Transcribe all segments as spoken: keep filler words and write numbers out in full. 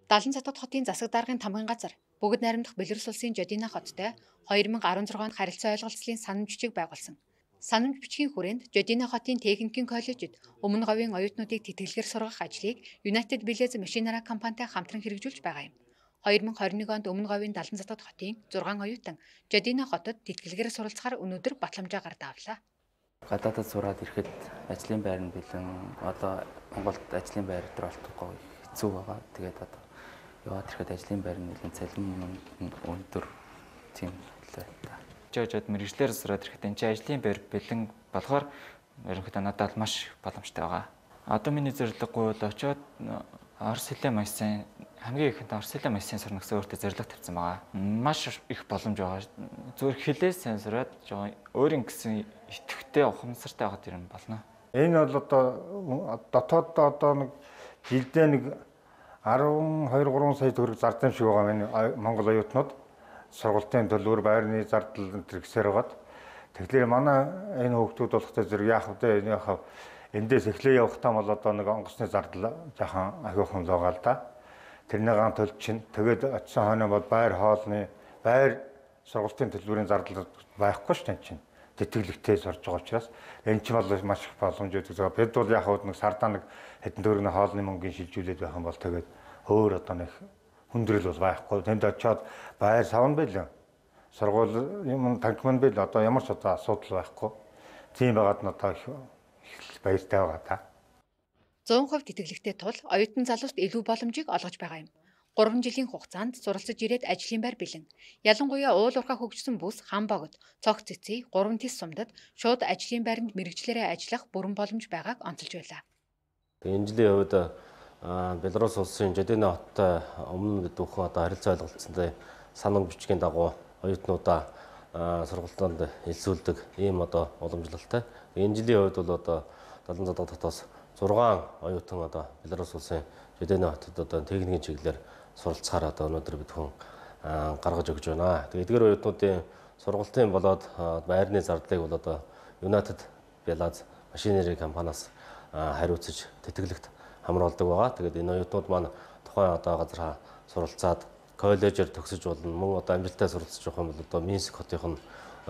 Далан цатгад хотын засаг даргын тамгын газар бүгд найрамдах Белорус улсын Жодино хоттой хоёр мянга арван зург онд харилцаа ойлголцлын санамж бичиг байгуулсан. Санамж бичгийн хүрээнд Жодино хотын техникийн коллежид өмнө говийн оюутнуудыг тэтгэлгээр сургах ажлыг United Village Machinery компанитай хамтран хэрэгжүүлж байгаа юм. хоёр мянга хорин нэг онд өмнө говийн далан цатгад хотын зургаан оюутан Жодино хотод тэтгэлгээр суралцахаар өнөөдөр батламжаа гардаа авлаа. Гадаадд сураад ирэхэд ажлын байр нь бэлэн одоо Монголд ажлын байр дээр олдохгүй хэцүү байгаа. Тэгээд одоо яваад ирэхэд ажлын байр нь нэлээд цалин өндөр тийм хэлээ та. Жожод мэрэгчлэр сураад ирэхэд энэ чинь ажлын байр бэлэн болохоор ерөнхийдөө надад маш боломжтой байгаа. Одоо миний зорилгогүй бол очиод Орос хэлээ маш сайн хамгийн ихэнд Орос хэлээ маш сайн сурна гэсэн өөртөө зорилго тавьсан байгаа. Маш их боломж байгаа. Зүгээр хэлээ сайн сураад өөрийн гэсэн идэвхтэй ухамсартай байгаад ирэн болно. Энэ бол одоо дотооддоо одоо нэг жилдээ нэг арван хоёр гурван сая төгрөг зардаг шиг байгаа миний Монгол оюутнууд сургалтын төлбөр байрны зардал зэрэгсээр байгаад. Тэгэхээр манай энэ хүүхдүүд болохтой зэрэг яах вэ? Энэ яхав эндээс эхлээ явахтаа бол одоо нэг онгоцны зардал жаахан ахиухан л байгаа л да. Тэрнийгээ төлж чинь тэгээд очисон хойно бол байр хоолны байр сургалтын төлбөрийн зардал байхгүй ш тань чинь. Тэтгэлэгтэй сурж байгаа учраас энэ ч бол маш их боломжууд байгаа. Бид бол яг хавд нэг сардаа нэг хэдэн төгрөгийн хоолны мөнгөний шилжүүлээд байх юм бол тэгээд өөр одоо нэг хүндрэл бол байхгүй. Тэнд очиод байр савн байлаа. Сургууль юм танхимын бил одоо ямар ч одоо асуудал байхгүй. Тийм байгаад нь одоо их баяртай байгаа та. цаан хувь тэтгэлэгтэй тул оюутан залууст илүү боломжийг олгож байгаа юм. гурван жилийн хугацаанд суралцж ирээд ажлын байр бэлэн. Ялангуяа уул уурхай хөгжсөн бүс, хан богд, цогц цэций, гурван тис сумдад шууд ажлын байранд мэрэгчлэрээ ажиллах бүрэн боломж байгааг онцолж байлаа. Энэ жилийн хувьд Белорус улсын Жодино хоттой өмнө дүүхэн одоо харилцаа ойлголцсондоо санамж бичгийн дагуу оюутнуудаа сургалтанд элсүүлдэг ийм одоо уламжлалтай. Энэ жилийн хувьд бол одоо далан цатгад хотоос зургаан оюутан одоо Белорус улсын Жодино хотод одоо техникийн чиглэлээр суралцахаар одоо өнөөдөр бид хүн гаргаж өгч байна. Тэгээд эдгээр оюутнуудын сургалтын болоод байрны зардлыг бол одоо United Village Machinery компаниас хариуцаж тэтгэлэгт хамруулдаг байгаа. Тэгээд энэ оюутнууд маань тухайн одоо газар суралцаад коллежээр төгсөж болно. Мөн одоо амжилттай суралцж явах юм бол одоо Минск хотын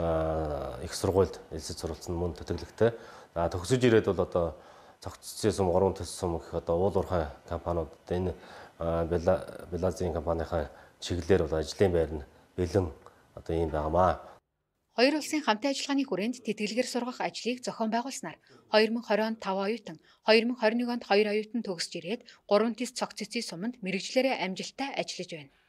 их сургуульд элсэж суралцсан мөн тэтгэлэгтэй. Төгсөж ирээд бол одоо цогццээ сум гурван төс сум гэх одоо уул уурхай компаниуд энэ Белазийн компанийн чиглэлээр бол ажлын байр нь бэлэн одоо ийм байнамаа. Хоёр улсын хамтын ажиллагааны хүрээнд тэтгэлгээр сургах ажлыг зохион байгуулснаар хоёр мянга хорин онд таван оюутан, хоёр мянга хорин нэг онд хоёр оюутан төгсөж ирээд гурван тис цогц цэций суманд мэрэгчлэрээ амжилттай ажиллаж байна.